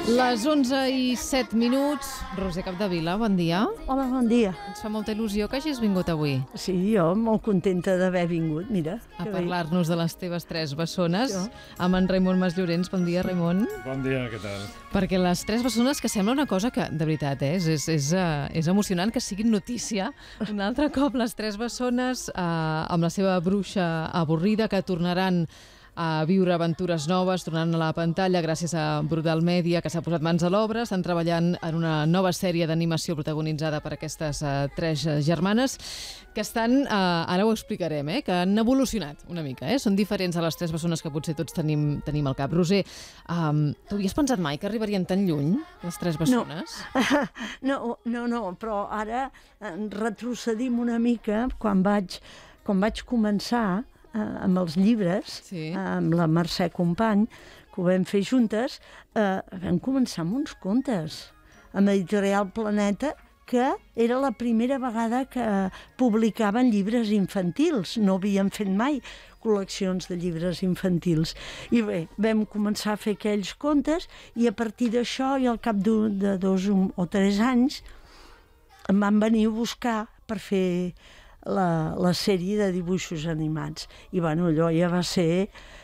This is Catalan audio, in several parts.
Les 11:07. Roser Capdevila, bon dia. Hola, bon dia. Ens fa molta il·lusió que hagis vingut avui. Sí, jo molt contenta d'haver vingut, mira. A parlar-nos de les teves tres bessones amb en Raimon Masllorens. Bon dia, Raimon. Bon dia, què tal? Perquè les tres bessones, que sembla una cosa que, de veritat, és emocionant que siguin notícia. Un altre cop, les tres bessones amb la seva bruixa avorrida, que tornaran a viure aventures noves, tornant a la pantalla gràcies a Brutal Media, que s'ha posat mans a l'obra. Estan treballant en una nova sèrie d'animació protagonitzada per aquestes tres germanes que estan, ara ho explicarem, que han evolucionat una mica. Són diferents a les tres bessones que potser tots tenim al cap. Roser, tu havies pensat mai que arribarien tan lluny, les tres bessones? No, però ara retrocedim una mica quan vaig començar amb els llibres, amb la Mercè Company, que ho vam fer juntes, vam començar amb uns contes amb Editorial Planeta, que era la primera vegada que publicaven llibres infantils. No havien fet mai col·leccions de llibres infantils. I bé, vam començar a fer aquells contes i a partir d'això, i al cap de 2 o 3 anys, em van venir a buscar per fer la sèrie de dibuixos animats. I bueno, allò ja va ser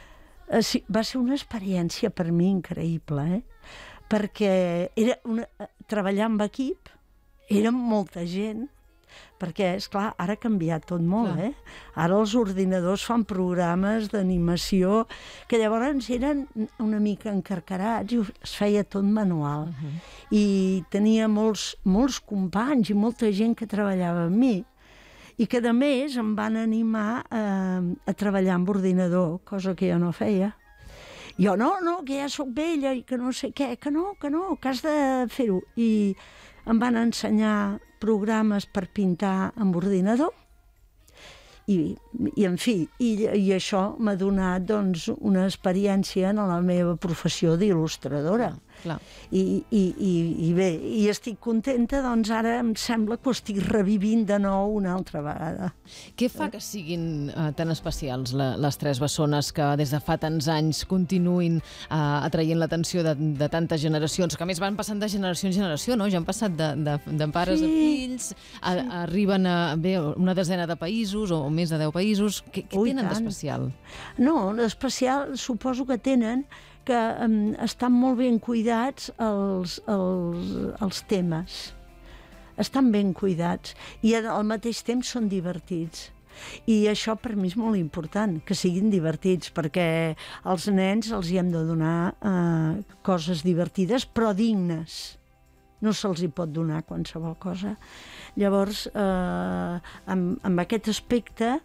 una experiència per mi increïble, perquè treballar amb equip, érem molta gent, perquè, esclar, ara ha canviat tot molt, Ara els ordinadors fan programes d'animació que llavors eren una mica encarcarats i es feia tot manual. I tenia molts companys i molta gent que treballava amb mi, i que, a més, em van animar a treballar amb ordinador, cosa que jo no feia. Jo, no, que ja soc vella i que no sé què, que no, que has de fer-ho. I em van ensenyar programes per pintar amb ordinador i en fi, i això m'ha donat, doncs, una experiència en la meva professió d'il·lustradora. I bé, i estic contenta, doncs ara em sembla que ho estic revivint de nou una altra vegada. Què fa que siguin tan especials les tres bessones, que des de fa tants anys continuïn atraient l'atenció de tantes generacions, que a més van passant de generació en generació, no? Ja han passat de pares a fills, arriben a una desena de països o més de 10 països. Què tenen d'especial? No, d'especial suposo que tenen que estan molt ben cuidats els temes. Estan ben cuidats i al mateix temps són divertits. I això per mi és molt important, que siguin divertits, perquè als nens els hi hem de donar coses divertides però dignes. No se'ls hi pot donar qualsevol cosa. Llavors, amb aquest aspecte,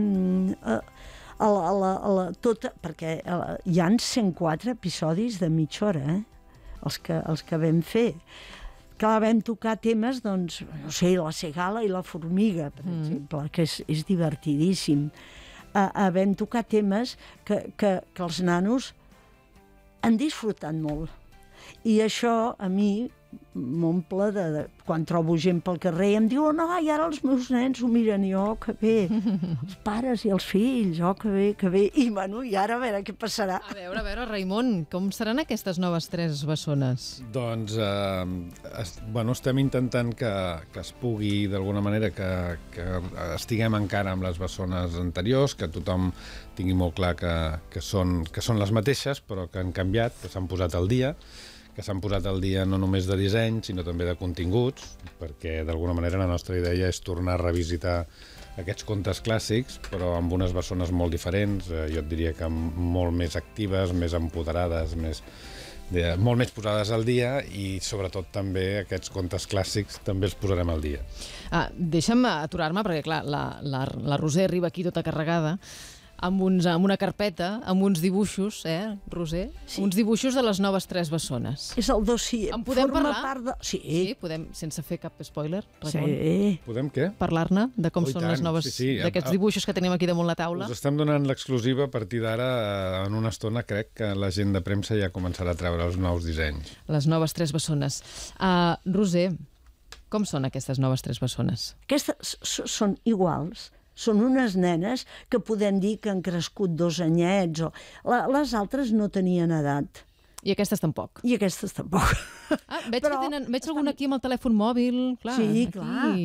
perquè hi ha 104 episodis de mitja hora, els que vam fer. Clar, vam tocar temes, doncs, no sé, la cigala i la formiga, per exemple, que és divertidíssim. Vam tocar temes que els nanos han disfrutat molt. I això a mi m'omple quan trobo gent pel carrer i em diuen, i ara els meus nens ho miren, i que bé, els pares i els fills, que bé, i bueno, i ara a veure què passarà. A veure, Raimon, com seran aquestes noves tres bessones? Doncs, estem intentant que es pugui, d'alguna manera, que estiguem encara amb les bessones anteriors, que tothom tingui molt clar que són les mateixes, però que han canviat, que s'han posat al dia, no només de disseny, sinó també de continguts, perquè d'alguna manera la nostra idea és tornar a revisitar aquests contes clàssics, però amb unes bessones molt diferents, jo et diria que molt més actives, més empoderades, molt més posades al dia, i sobretot també aquests contes clàssics també els posarem al dia. Deixa'm aturar-me, perquè clar, la Roser arriba aquí tota carregada, amb una carpeta, amb uns dibuixos, Roser? Sí. Uns dibuixos de les noves tres bessones. És el dossier. En podem parlar? Sí, podem, sense fer cap spoiler, Ramon. Sí. Podem què? Parlar-ne de com són les noves, d'aquests dibuixos que tenim aquí damunt la taula. Us estem donant l'exclusiva a partir d'ara. En una estona crec que la gent de premsa ja començarà a treure els nous dissenys. Les noves tres bessones. Roser, com són aquestes noves tres bessones? Aquestes són iguals. Són unes nenes que podem dir que han crescut 2 anyets. Les altres no tenien edat. I aquestes tampoc. I aquestes tampoc. Veig algun aquí amb el telèfon mòbil. Clar, sí, clar.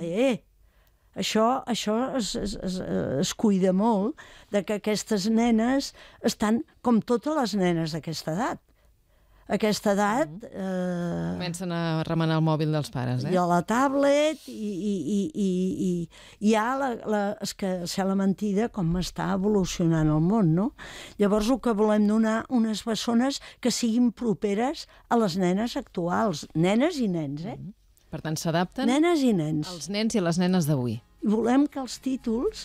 Això es cuida molt de que aquestes nenes estan com totes les nenes d'aquesta edat. Aquesta edat... Comencen a remenar el mòbil dels pares, I a la tablet, i hi ha és que sé la mentida com està evolucionant el món, no? Llavors el que volem donar unes bessones que siguin properes a les nenes actuals, nenes i nens, Per tant, s'adapten nenes i nens. als nens i a les nenes d'avui. I volem que els títols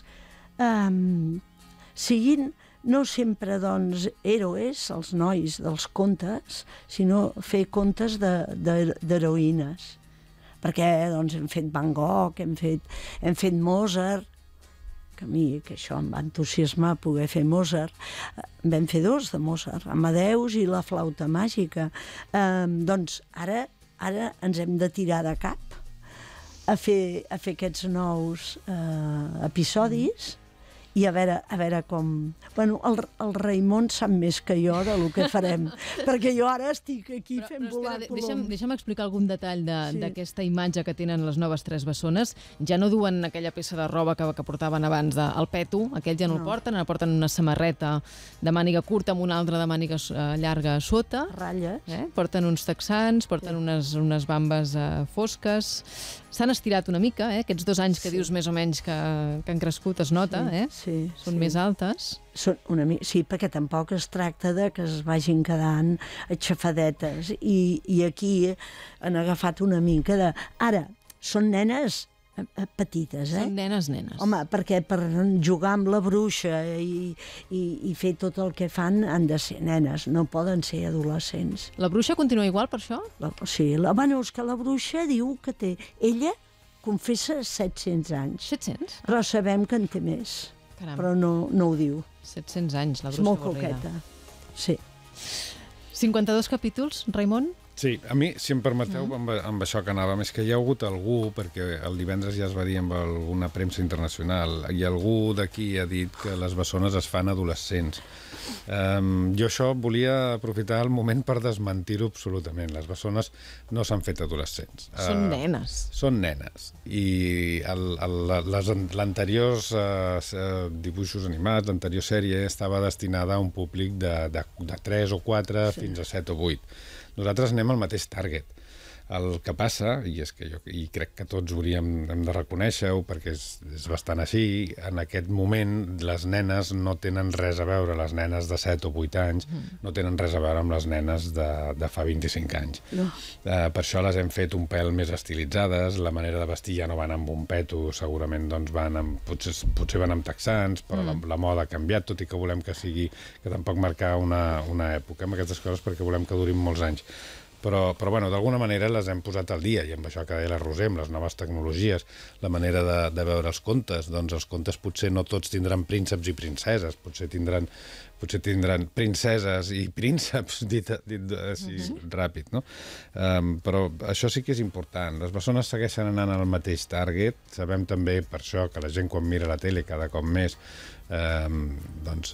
siguin no sempre, doncs, héroes, els nois dels contes, sinó fer contes d'heroïnes. Perquè, doncs, hem fet Van Gogh, hem fet Mozart, que a mi que això em va entusiasmar poder fer Mozart. Vam fer 2 de Mozart, Amadeus i la flauta màgica. Doncs ara ens hem de tirar de cap a fer aquests nous episodis i a veure com... Bueno, el Raimon sap més que jo del que farem, perquè jo ara estic aquí fent volar coloms. Deixa'm explicar algun detall d'aquesta imatge que tenen les noves 3 bessones. Ja no duen aquella peça de roba que portaven abans, el peto, aquell ja no el porten, ara porten una samarreta de màniga curta amb una altra de màniga llarga a sota. Ratlles. Porten uns texans, porten unes bambes fosques. S'han estirat una mica, aquests 2 anys que dius més o menys que han crescut, es nota, són més altes. Sí, perquè tampoc es tracta de que es vagin quedant aixafadetes. I aquí han agafat una mica de... Ara, són nenes petites, Són nenes. Home, perquè per jugar amb la bruixa i fer tot el que fan han de ser nenes, no poden ser adolescents. La bruixa continua igual per això? Sí, bueno, és que la bruixa diu que té... Ella confessa 700 anys. 700? Però sabem que en té més. Caram. Però no ho diu. 700 anys, la bruixa És molt avorrida. coqueta, sí. 52 capítols, Raimon? Sí, a mi, si em permeteu, amb això que anàvem, és que hi ha hagut algú, perquè el divendres ja es va dir amb alguna premsa internacional, i algú d'aquí ha dit que les bessones es fan adolescents. Jo això volia aprofitar el moment per desmentir-ho absolutament. Les bessones no s'han fet adolescents. Són nenes. Són nenes. I l'anteriors dibuixos animats, l'anterior sèrie, estava destinada a un públic de 3 o 4 fins a 7 o 8. Nosaltres anem al mateix target. El que passa, i és que jo crec que tots hem de reconèixer-ho, perquè és bastant així, en aquest moment les nenes no tenen res a veure, les nenes de 7 o 8 anys no tenen res a veure amb les nenes de fa 25 anys. No. Per això les hem fet un pèl més estilitzades, la manera de vestir ja no van amb un peto, segurament doncs potser van amb texans, però la moda ha canviat, tot i que volem que tampoc marcar una època amb aquestes coses perquè volem que durin molts anys. Però bueno, d'alguna manera les hem posat al dia, i amb això que deia la Roser, amb les noves tecnologies, la manera de veure els contes, doncs els contes potser no tots tindran prínceps i princeses, potser tindran princeses i prínceps, dit així ràpid, no? Però això sí que és important. Les bessones segueixen anant al mateix target. Sabem també per això que la gent quan mira la tele cada cop més doncs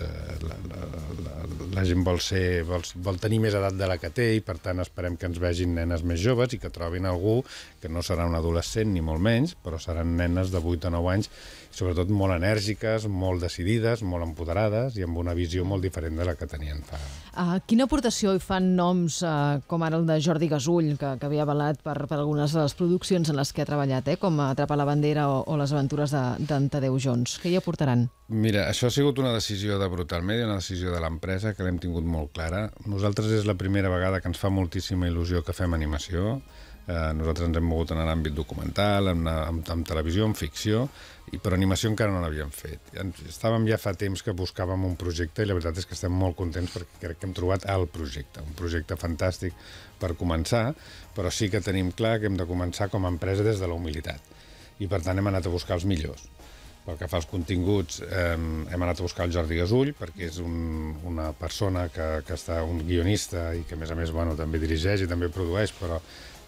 la gent vol tenir més edat de la que té, i per tant esperem que ens vegin nenes més joves i que trobin algú que no serà un adolescent ni molt menys, però seran nenes de 8 o 9 anys, sobretot molt enèrgiques, molt decidides, molt empoderades i amb una visió molt diferent de la que tenien fa. Quina aportació hi fan noms com ara el de Jordi Gasull, que havia avalat per algunes de les produccions en les que ha treballat, com Atrapa la bandera o Les aventures d'en Tadeu Jones? Què hi aportaran? Mira, això ha sigut una decisió de Brutal Media, una decisió de l'empresa que l'hem tingut molt clara. Nosaltres és la primera vegada que ens fa moltíssima il·lusió que fem animació. Nosaltres ens hem mogut en l'àmbit documental, en televisió, en ficció, però animació encara no n'havíem fet. Estàvem ja fa temps que buscàvem un projecte i la veritat és que estem molt contents perquè crec que hem trobat el projecte, un projecte fantàstic per començar, però sí que tenim clar que hem de començar com a empresa des de la humilitat, i per tant hem anat a buscar els millors. Pel que fa als continguts, hem anat a buscar el Jordi Gasull, perquè és una persona que està un guionista i que, a més, també dirigeix i també produeix, però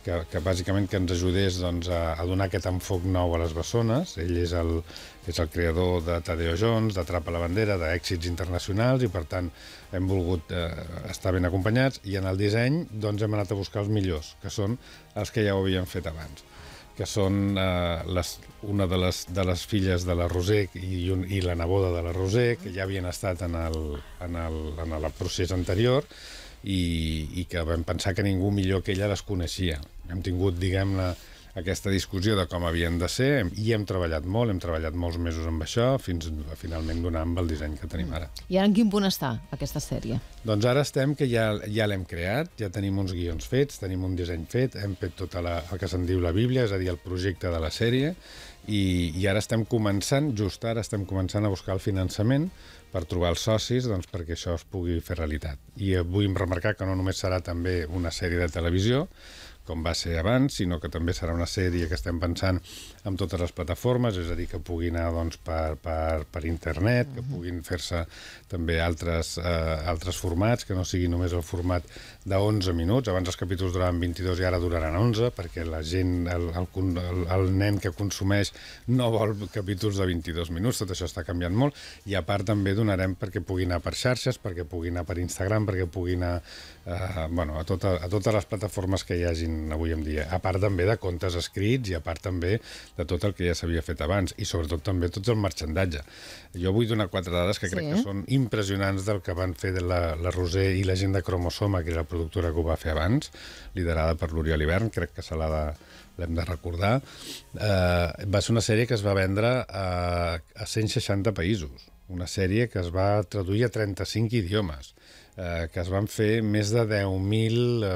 que bàsicament que ens ajudés doncs, a donar aquest enfoc nou a les bessones. Ell és el creador de Tadeo Jones, d'Atrapa la bandera, d'èxits internacionals, i per tant hem volgut estar ben acompanyats, i en el disseny doncs, hem anat a buscar els millors, que són els que ja ho havien fet abans, que són una de les filles de la Roser i la neboda de la Roser, que ja havien estat en el procés anterior, i que vam pensar que ningú millor que ella les coneixia. Hem tingut, diguem-ne, aquesta discussió de com havien de ser, i hem treballat molts mesos amb això, fins a finalment donar amb el disseny que tenim ara. I ara en quin punt està aquesta sèrie? Doncs ara estem que ja l'hem creat, ja tenim uns guions fets, tenim un disseny fet, hem fet tot el que se'n diu la Bíblia, és a dir, el projecte de la sèrie, i ara estem començant, just ara estem començant a buscar el finançament per trobar els socis, doncs, perquè això es pugui fer realitat. I vull remarcar que no només serà també una sèrie de televisió, com va ser abans, sinó que també serà una sèrie que estem pensant en totes les plataformes, és a dir, que pugui anar doncs, per internet, que puguin fer-se també altres formats, que no sigui només el format de 11 minuts. Abans els capítols duraven 22 i ara duraran 11, perquè la gent, el nen que consumeix no vol capítols de 22 minuts, tot això està canviant molt, i a part també donarem perquè pugui anar per xarxes, perquè pugui anar per Instagram, perquè pugui anar a totes les plataformes que hi hagin avui en dia, a part també de contes escrits i a part també de tot el que ja s'havia fet abans, i sobretot també tot el marxandatge. Jo vull donar 4 dades que crec que són impressionants del que van fer de la Roser i la gent de Cromosoma, que era la productora que ho va fer abans, liderada per l'Oriol Ivern, crec que l'hem de recordar. Va ser una sèrie que es va vendre a 160 països, una sèrie que es va traduir a 35 idiomes, que es van fer més de 10.000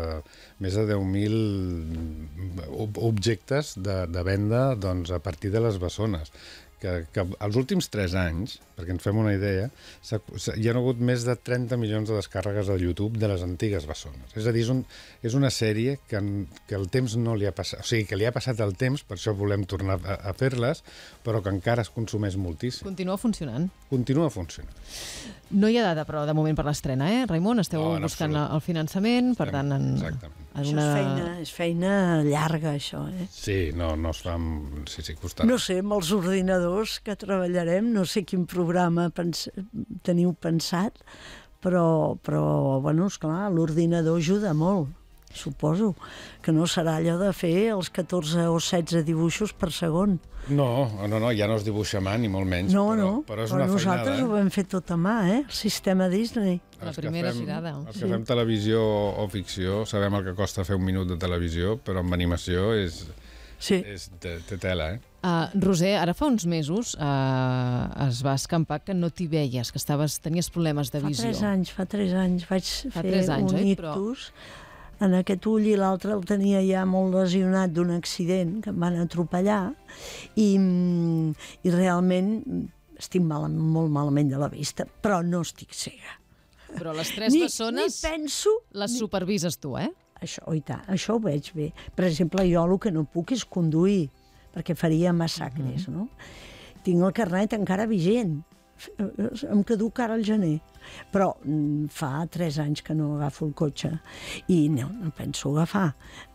objectes de venda doncs, a partir de les bessones. Que els últims 3 anys, perquè ens fem una idea, hi ha hagut més de 30 milions de descàrregues al YouTube de les antigues bessones. És a dir, és una sèrie que el temps no li ha passat, o sigui, que li ha passat el temps, per això volem tornar a fer-les, però que encara es consumeix moltíssim. Continua funcionant. Continua funcionant. No hi ha data, però, de moment per l'estrena, Raimon? Esteu buscant el finançament, per tant... Exactament. És feina llarga, això, Sí, no es fa... Sí, costarà. No sé, amb els ordinadors que treballarem, no sé quin programa teniu pensat, però bueno, esclar, l'ordinador ajuda molt, suposo, que no serà allò de fer els 14 o 16 dibuixos per segon. No, ja no es dibuixa a mà, ni molt menys, però és una feinada. Nosaltres ho vam fer tot a mà, el sistema Disney. La primera girada. Els que fem televisió o ficció sabem el que costa fer un minut de televisió, però amb animació té tela, Roser, ara fa uns mesos es va escampar que no t'hi veies, que tenies problemes de visió. Fa 3 anys vaig fer un ictus en aquest ull, i l'altre el tenia ja molt lesionat d'un accident que em van atropellar, i realment estic molt malament de la vista, però no estic cega. Però les 3 bessones les supervises tu, Això, i tant, això ho veig bé. Per exemple, jo el que no puc és conduir, perquè faria massacres, no? Tinc el carnet encara vigent, em caduca ara al gener, però fa 3 anys que no agafo el cotxe i no penso agafar.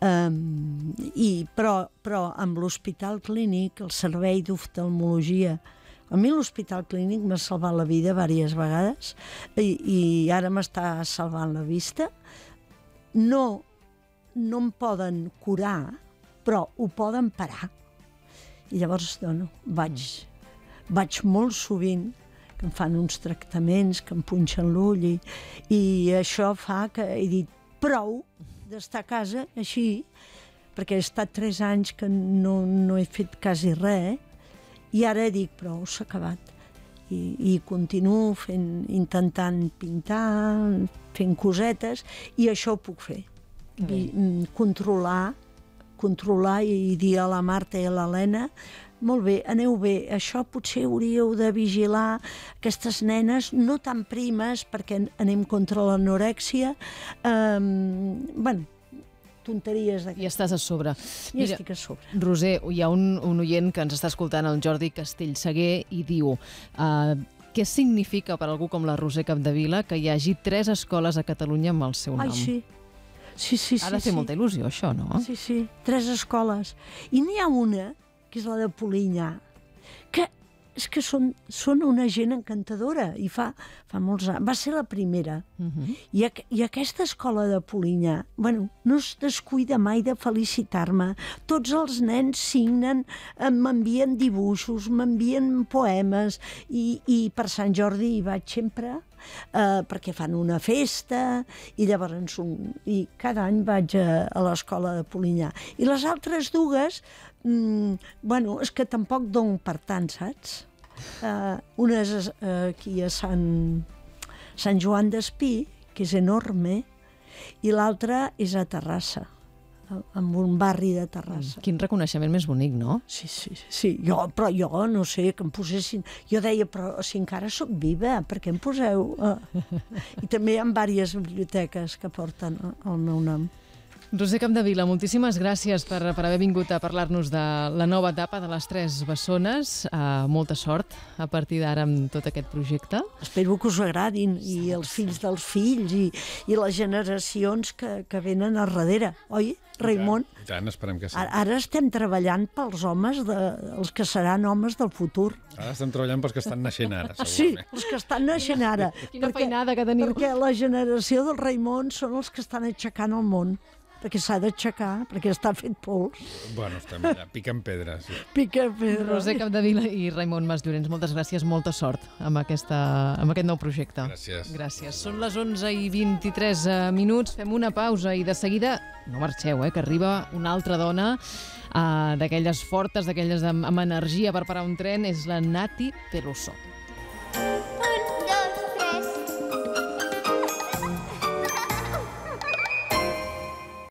Però amb l'Hospital Clínic, el servei d'oftalmologia, a mi l'Hospital Clínic m'ha salvat la vida diverses vegades i ara m'està salvant la vista. No em poden curar, però ho poden parar. I llavors, vaig molt sovint, que em fan uns tractaments, que em punxen l'ull, i això fa que he dit prou d'estar a casa així, perquè he estat 3 anys que no he fet quasi res, i ara dic, prou, s'ha acabat. I continuo intentant pintar, fent cosetes, i això ho puc fer. Controlar i dir a la Marta i a l'Helena, molt bé, aneu bé, això potser hauríeu de vigilar aquestes nenes, no tan primes, perquè anem contra l'anorèxia, tonteries d'aquestes. I estàs a sobre. Estic a sobre. Roser, hi ha un oient que ens està escoltant, el Jordi Castellseguer, i diu... Què significa per algú com la Roser Capdevila que hi hagi 3 escoles a Catalunya amb el seu nom? Ai, sí. Sí. Ha de fer molta il·lusió, això, no? Sí, 3 escoles. I n'hi ha una, que és la de Polinyà, que és que són una gent encantadora i fa molts anys. Va ser la primera. I aquesta escola de Polinyà, bueno, no es descuida mai de felicitar-me. Tots els nens signen, m'envien dibuixos, m'envien poemes i per Sant Jordi hi vaig sempre perquè fan una festa i llavors cada any vaig a l'escola de Polinyà. I les altres dues, bueno, és que tampoc dono per tant, saps? Una és aquí a Sant Joan d'Espí, que és enorme, i l'altra és a Terrassa, en un barri de Terrassa. Quin reconeixement més bonic, no? Sí. Però jo no sé, que em posessin... Jo deia, però si encara sóc viva, per què em poseu... I també hi ha diverses biblioteques que porten el meu nom. Roser Capdevila, moltíssimes gràcies per haver vingut a parlar-nos de la nova etapa de les 3 bessones. Molta sort a partir d'ara amb tot aquest projecte. Espero que us agradin, i els fills dels fills, i les generacions que venen a darrere, oi, Raimon? I tant, esperem que sí. Ara estem treballant pels homes, els que seran homes del futur. Ara estem treballant pels que estan naixent ara, segurament. Sí, els que estan naixent ara. Quina feinada que teniu. Perquè la generació del Raimon són els que estan aixecant el món. Perquè s'ha d'aixecar, perquè està fet pols. Bueno, estem allà, picant pedra, sí. Pica pedra. Roser Capdevila i Raimon Masllorens, moltes gràcies, molta sort amb aquest nou projecte. Gràcies. Són les 11:23 minuts, fem una pausa i de seguida, no marxeu, que arriba una altra dona d'aquelles fortes, d'aquelles amb energia per parar un tren, és la Nati Peluso.